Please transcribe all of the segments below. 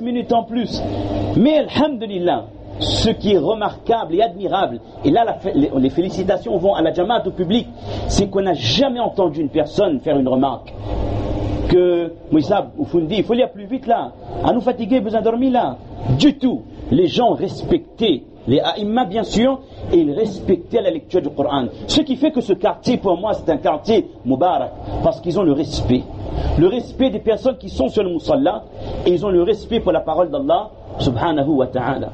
minutes en plus. Mais alhamdulillah, ce qui est remarquable et admirable, et là les félicitations vont à la Jamaat, au public, c'est qu'on n'a jamais entendu une personne faire une remarque que Mouissab ou Fundi, il faut lire plus vite là, à nous fatiguer, besoin de dormir là. Du tout. Les gens respectaient les aïmma bien sûr, et ils respectaient la lecture du Coran. Ce qui fait que ce quartier pour moi c'est un quartier Mubarak, parce qu'ils ont le respect des personnes qui sont sur le Musalla, et ils ont le respect pour la parole d'Allah subhanahu wa ta'ala.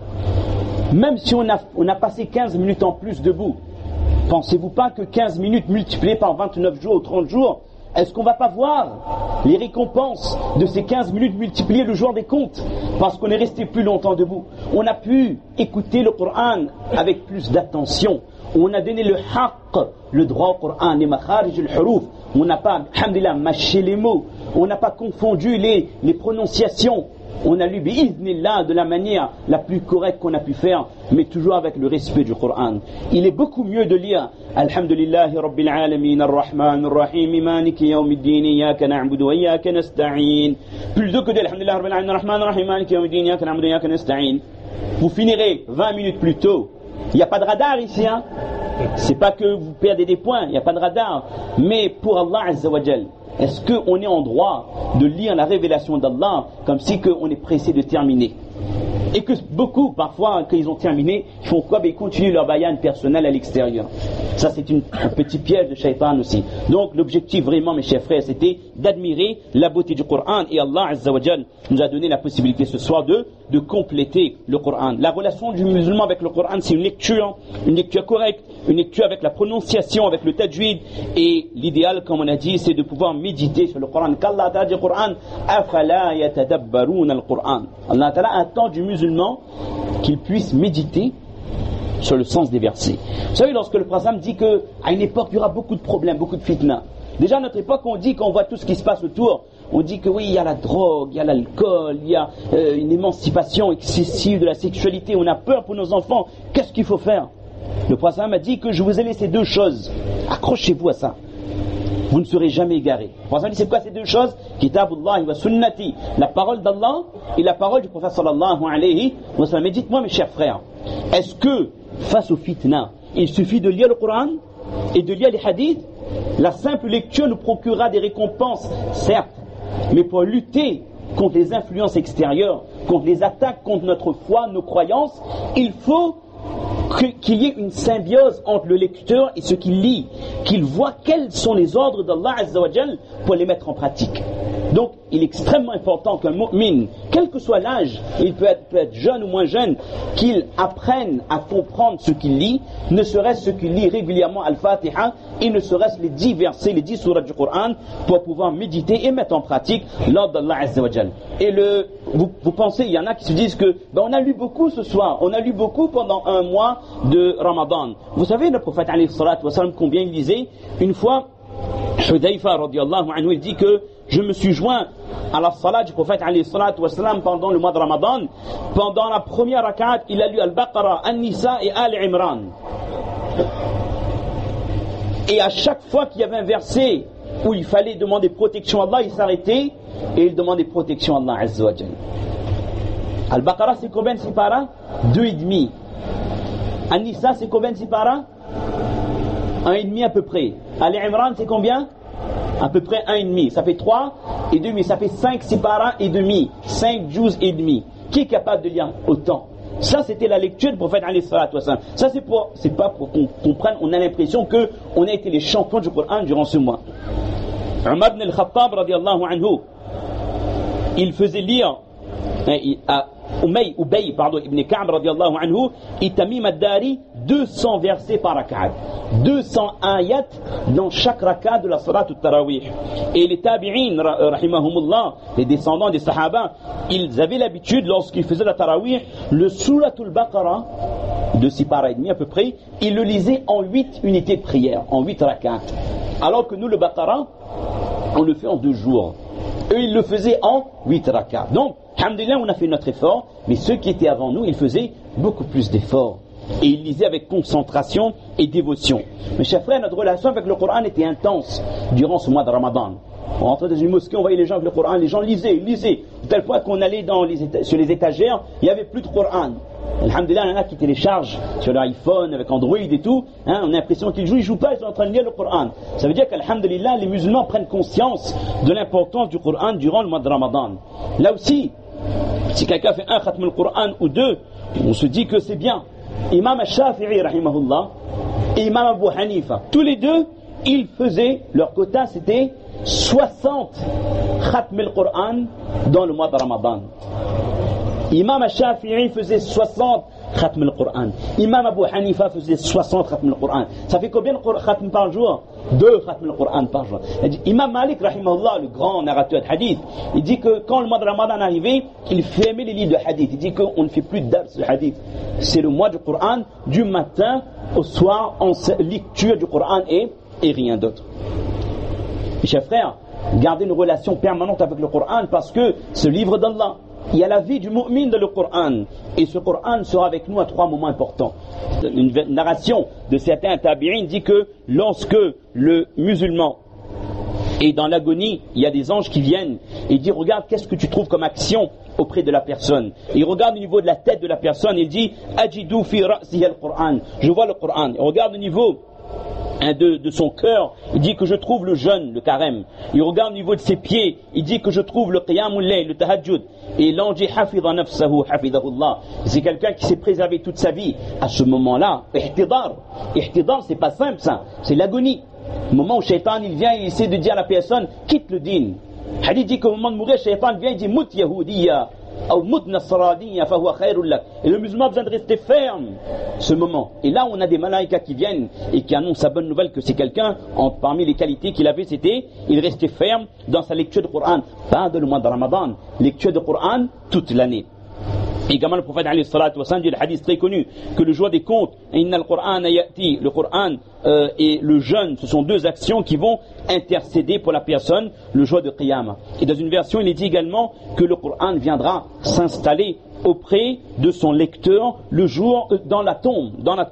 Même si on a passé 15 minutes en plus debout, pensez-vous pas que 15 minutes multipliées par 29 jours ou 30 jours, est-ce qu'on ne va pas voir les récompenses de ces 15 minutes multipliées le jour des comptes, parce qu'on est resté plus longtemps debout? On a pu écouter le Coran avec plus d'attention, on a donné le haqq, le droit au Coran, les makharij al-huruf, on n'a pas, alhamdulillah, mâché les mots, on n'a pas confondu les prononciations, on a lu bi'idhnillah de la manière la plus correcte qu'on a pu faire, mais toujours avec le respect du Coran. Il est beaucoup mieux de lire Alhamdulillahi Rabbil Alamin Ar-Rahman Ar-Rahim Maliki Yawmiddin Iyyaka na'budu wa Iyyaka nasta'in, plutôt que de Alhamdulillahi Rabbil Alamin Ar-Rahman Ar-Rahim Maliki Yawmiddin Iyyaka na'budu wa Iyyaka nasta'in. Vous finirez 20 minutes plus tôt. Il n'y a pas de radar ici, hein. C'est pas que vous perdez des points, il n'y a pas de radar. Mais pour Allah Azza wa Jal, est-ce qu'on est en droit de lire la révélation d'Allah comme si on est pressé de terminer? Et que beaucoup, parfois, quand ils ont terminé, ils font quoi? Ils continuent leur bayan personnel à l'extérieur. Ça, c'est un petit piège de shaitan aussi. Donc, l'objectif vraiment, mes chers frères, c'était d'admirer la beauté du Coran. Et Allah Azza wa Jal nous a donné la possibilité ce soir de compléter le Coran. La relation du musulman avec le Coran, c'est une lecture correcte, une lecture avec la prononciation, avec le tajwid. Et l'idéal, comme on a dit, c'est de pouvoir méditer sur le Coran. Qu'Allah Ta'ala dit au Coran, afala yatadabbarun al-Quran. Allah Ta'ala attend du musulman qu'il puisse méditer sur le sens des versets. Vous savez, lorsque le prophète dit qu'à une époque il y aura beaucoup de problèmes, beaucoup de fitna. Déjà à notre époque, on dit, quand on voit tout ce qui se passe autour, on dit que oui, il y a la drogue, il y a l'alcool, il y a une émancipation excessive de la sexualité, on a peur pour nos enfants. Qu'est-ce qu'il faut faire? Le prophète m'a dit que je vous ai laissé deux choses. Accrochez-vous à ça. Vous ne serez jamais égarés. Le prophète dit, c'est quoi ces deux choses? Kitabullah wa sunnati, la parole d'Allah et la parole du prophète sallallahu alayhi wa sallam. Mais dites-moi, mes chers frères, est-ce que face au fitna, il suffit de lire le Coran et de lire les hadiths? La simple lecture nous procurera des récompenses, certes, mais pour lutter contre les influences extérieures, contre les attaques contre notre foi, nos croyances, il faut qu'il y ait une symbiose entre le lecteur et ce qu'il lit, qu'il voit quels sont les ordres d'Allah Azza wa Jal pour les mettre en pratique. Donc, il est extrêmement important qu'un mu'min, quel que soit l'âge, il peut être jeune ou moins jeune, qu'il apprenne à comprendre ce qu'il lit, ne serait-ce ce qu'il lit régulièrement Al-Fatiha, et ne serait-ce les 10 versets, les 10 sourates du Coran, pour pouvoir méditer et mettre en pratique l'ordre d'Allah Azza wa Jal. Et vous pensez, il y en a qui se disent que, on a lu beaucoup ce soir, on a lu beaucoup pendant un mois de Ramadan. Vous savez, le prophète alayhi salatu wa sallam, combien il lisait? Une fois, Hudayfa radiyallahu anhu, il dit que je me suis joint à la salat du prophète alayhi salatu wa sallam pendant le mois de Ramadan. Pendant la première rak'at, il a lu Al-Baqarah, An-Nisa et Al-Imran. Et à chaque fois qu'il y avait un verset où il fallait demander protection à Allah, il s'arrêtait et il demandait protection à Allah Azza wa Jal. Al-Baqarah, c'est combien de sipara? 2,5. An-Nisa, c'est combien de sipara? 1,5 à peu près. Al-Imran, c'est combien? À peu près 1,5. Ça fait 3 et demi. Ça fait 5 sipara et demi. 5 juz et demi. Qui est capable de lire autant? Ça, c'était la lecture du prophète alayhi salatu wa sallam. Ça, c'est pas pour qu'on comprenne. On a l'impression qu'on a été les champions du Coran durant ce mois. Umar ibn al-Khattab radiyallahu anhu, il faisait lire à Ubay ibn Ka'b radiyallahu anhu et Tamim ad-Dari 200 versets par rak'at, 200 ayats dans chaque rak'at de la salat al-Tarawih. Et les tabi'in rahimahumullah, les descendants des sahaba, ils avaient l'habitude, lorsqu'ils faisaient la Tarawih, le surat al-Baqarah de 6 paras et demi à peu près, ils le lisaient en 8 unités de prière, en 8 rak'at, alors que nous le Baqarah on le fait en 2 jours. Eux ils le faisaient en 8 rak'at. Donc alhamdulillah, on a fait notre effort, mais ceux qui étaient avant nous, ils faisaient beaucoup plus d'efforts. Et ils lisaient avec concentration et dévotion. Mes chers frères, notre relation avec le Coran était intense durant ce mois de Ramadan. On rentrait dans une mosquée, on voyait les gens avec le Coran, les gens lisaient, de tel point qu'on allait sur les étagères, il n'y avait plus de Coran. Alhamdulillah, il y en a qui téléchargent sur leur iPhone avec Android et tout, on a l'impression qu'ils jouent pas, ils sont en train de lire le Coran. Ça veut dire qu'alhamdulillah, les musulmans prennent conscience de l'importance du Coran durant le mois de Ramadan. Là aussi, si quelqu'un fait un khatm al-Qur'an ou deux, on se dit que c'est bien. Imam al-Shafi'i, rahimahullah, et Imam Abu Hanifa, tous les deux, ils faisaient, leur quota c'était 60 khatm al-Qur'an dans le mois de Ramadan. Imam al-Shafi'i faisait 60 khatm al-Qur'an. Imam Abu Hanifa faisait 60 khatm al-Qur'an. Ça fait combien de khatm par jour? 2 khatm al-Qur'an par jour. Imam Malik, rahimahullah, le grand narrateur de hadith, il dit que quand le mois de Ramadan arrivait, il fermait les livres de hadith. Il dit qu'on ne fait plus de dars de hadith. C'est le mois du Qur'an, du matin au soir, en lecture du Qur'an et rien d'autre. Mes chers frères, gardez une relation permanente avec le Qur'an parce que ce livre d'Allah, il y a la vie du mu'min dans le Coran. Et ce Coran sera avec nous à 3 moments importants. Une narration de certains tabi'in dit que lorsque le musulman est dans l'agonie, il y a des anges qui viennent et disent regarde qu'est-ce que tu trouves comme action auprès de la personne. Il regarde au niveau de la tête de la personne, il dit Ajidu fi ra'sihi al-Qur'an. Je vois le Coran. Il regarde au niveau de son cœur, il dit que je trouve le jeûne, le carême. Il regarde au niveau de ses pieds, il dit que je trouve le qiyamul layl, le tahajjud. Et l'ange dit hafidha nafsahu hafidhahullah. C'est quelqu'un qui s'est préservé toute sa vie. À ce moment-là, ihtidar, c'est pas simple ça, c'est l'agonie. Au moment où Shaitan il vient, il essaie de dire à la personne quitte le din. Hadith dit qu'au moment de mourir, Shaitan vient et dit mut yahudiya ou mut nasraniya fa huwa khairul lak. Et le musulman a besoin de rester ferme ce moment. Et là on a des malaïkas qui viennent et qui annoncent sa bonne nouvelle que c'est quelqu'un, parmi les qualités qu'il avait, c'était il restait ferme dans sa lecture du Coran, pas dans le mois de Ramadan, lecture du Coran toute l'année. Également le prophète alayhi salatu wa sallam dit le hadith très connu que le jour des comptes, inna al-Qur'an ya'ti, le Coran et le jeûne, ce sont 2 actions qui vont intercéder pour la personne le jour de Qiyamah. Et dans une version il est dit également que le Coran viendra s'installer auprès de son lecteur le jour dans la tombe.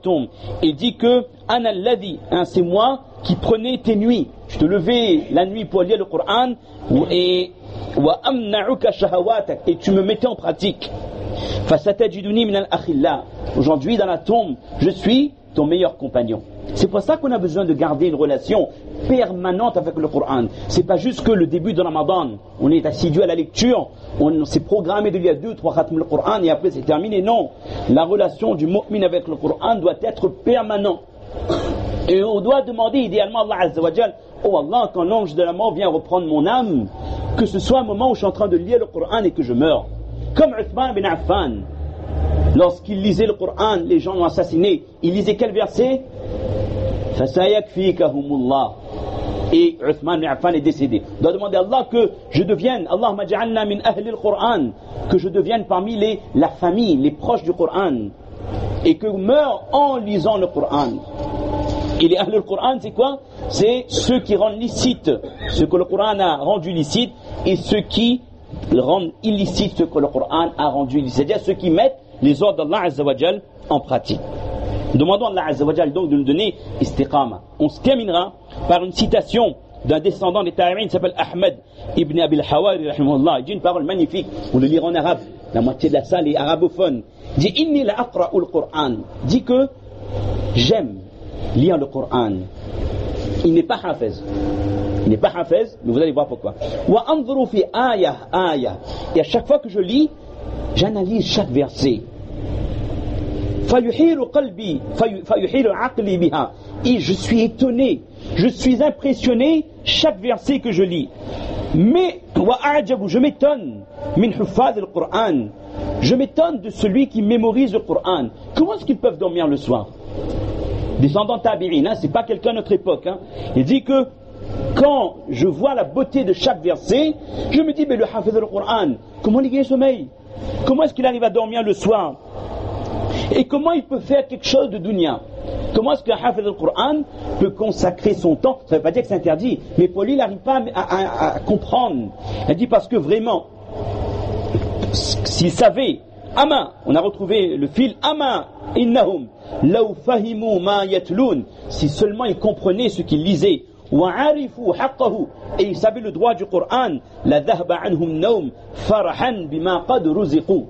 Il dit que ana alladhi, c'est moi qui prenais tes nuits. Je te levais la nuit pour lire le Coran et wa amna'uka shahawatak, et tu me mettais en pratique. Fasatajiduni min al-akhilla. Aujourd'hui dans la tombe, je suis ton meilleur compagnon. C'est pour ça qu'on a besoin de garder une relation permanente avec le Coran. C'est pas juste que le début de Ramadan, on est assidu à la lecture, on s'est programmé de lire 2-3 khatm le Coran et après c'est terminé. Non, la relation du mu'min avec le Coran doit être permanente. Et on doit demander idéalement à Allah Azza wa Jal, oh Allah, quand l'ange de la mort vient reprendre mon âme, que ce soit un moment où je suis en train de lire le Coran et que je meurs. Comme Uthman bin Affan, lorsqu'il lisait le Coran, les gens l'ont assassiné. Il lisait quel verset? Fasayakfikahumullah. Et Uthman bin Affan est décédé. On doit demander à Allah que je devienne, Allahumma ja'alna min ahli al-Qur'an, que je devienne parmi la famille, les proches du Coran, et que meure en lisant le Coran. Et les Ahl al-Qur'an, c'est quoi? C'est ceux qui rendent licite ce que le Coran a rendu licite et ceux qui rendent illicite ce que le Coran a rendu illicite. C'est-à-dire ceux qui mettent les ordres d'Allah Azza wa Jal en pratique. Demandons à Allah Azza wa Jal donc de nous donner istiqama. On se terminera par une citation d'un descendant des tabi'in qui s'appelle Ahmed ibn Abil Hawari rahimahullah. Il dit une parole magnifique, on le lira en arabe, la moitié de la salle est arabophone. Il dit inni la aqra'u al-Qur'an. Dit que j'aime lire le Coran. Il n'est pas hafez. Mais vous allez voir pourquoi. Wa anzuru fi aya. Et à chaque fois que je lis, j'analyse chaque verset. Fayuhiru qalbi, fayuhiru aqli biha. Et je suis étonné, je suis impressionné chaque verset que je lis. Mais wa a'jabu, je m'étonne min huffaz al-Qur'an. Je m'étonne de celui qui mémorise le Coran. Comment est-ce qu'ils peuvent dormir le soir? Descendant tabi'in, c'est pas quelqu'un de notre époque. Il dit que quand je vois la beauté de chaque verset, je me dis, mais le hafiz al-Qur'an, comment il gagne sommeil? Comment est-ce qu'il arrive à dormir le soir? Et comment il peut faire quelque chose de dunya? Comment est-ce qu'un hafiz al-Qur'an peut consacrer son temps? Ça ne veut pas dire que c'est interdit, mais pour lui, il n'arrive pas à comprendre. Il dit parce que vraiment, s'il savait, ama, on a retrouvé le fil, ama innahum law fahimu ma yatloun, si seulement ils comprenaient ce qu'ils lisaient, وعرفوا حقه, et ils savaient le droit du Coran, لذهب عنهم النوم فرحا بما قد رزقوا.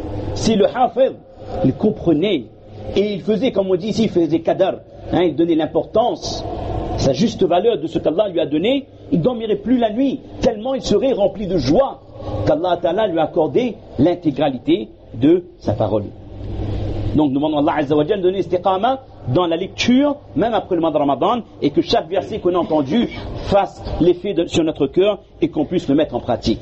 Si le Hafiz, il comprenait et il faisait, comme on dit ici, il faisait qadar, il donnait l'importance, sa juste valeur de ce qu'Allah lui a donné, il ne dormirait plus la nuit, tellement il serait rempli de joie qu'Allah Ta'ala lui a accordé l'intégralité de sa parole. Donc nous demandons à Allah Azza wa Jalla de donner istiqama dans la lecture, même après le mois de Ramadan, et que chaque verset qu'on a entendu fasse l'effet sur notre cœur et qu'on puisse le mettre en pratique.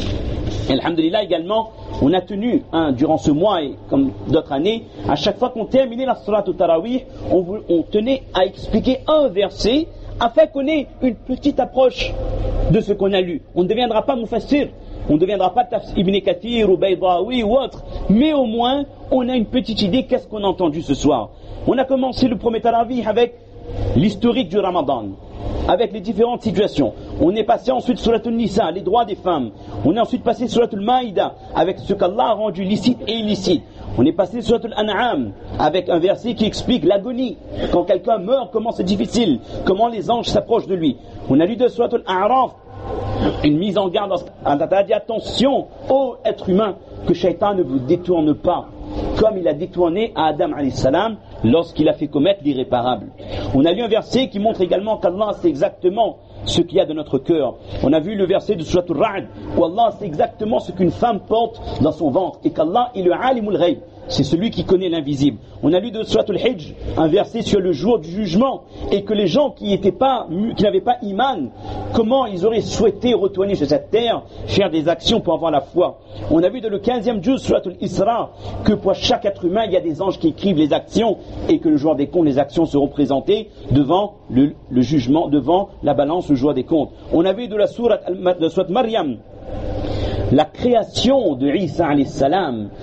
Et alhamdulillah également, on a tenu durant ce mois et comme d'autres années, à chaque fois qu'on terminait la Salat al-Tarawih, on tenait à expliquer un verset afin qu'on ait une petite approche de ce qu'on a lu. On ne deviendra pas mufassir, on ne deviendra pas Ibn Kathir ou Baydawi ou autre, mais au moins on a une petite idée qu'est-ce qu'on a entendu ce soir. On a commencé le premier Tarawih avec l'historique du Ramadan, avec les différentes situations. On est passé ensuite sur Surat al-Nisa, les droits des femmes. On est ensuite passé sur Surat al-Maïda, avec ce qu'Allah a rendu licite et illicite. On est passé sur Surat al-An'am, avec un verset qui explique l'agonie. Quand quelqu'un meurt, comment c'est difficile, comment les anges s'approchent de lui. On a lu de Surat al-A'raf, une mise en garde. Allah a dit attention, ô être humain, que Shaitan ne vous détourne pas, comme il a détourné à Adam alayhi salam lorsqu'il a fait commettre l'irréparable. On a lu un verset qui montre également qu'Allah sait exactement ce qu'il y a de notre cœur. On a vu le verset de Surat al-Ra'd où Allah sait exactement ce qu'une femme porte dans son ventre et qu'Allah est le alimul ghaib, c'est celui qui connaît l'invisible. On a lu de Surat al-Hijj un verset sur le jour du jugement et que les gens qui n'avaient pas iman, comment ils auraient souhaité retourner sur cette terre, faire des actions pour avoir la foi. On a vu de le 15e juz Surat al-Isra que pour chaque être humain il y a des anges qui écrivent les actions et que le jour des comptes les actions seront présentées devant le jugement, devant la balance le jour des comptes. On a vu de la Surat Maryam la création de Isa alayhi salam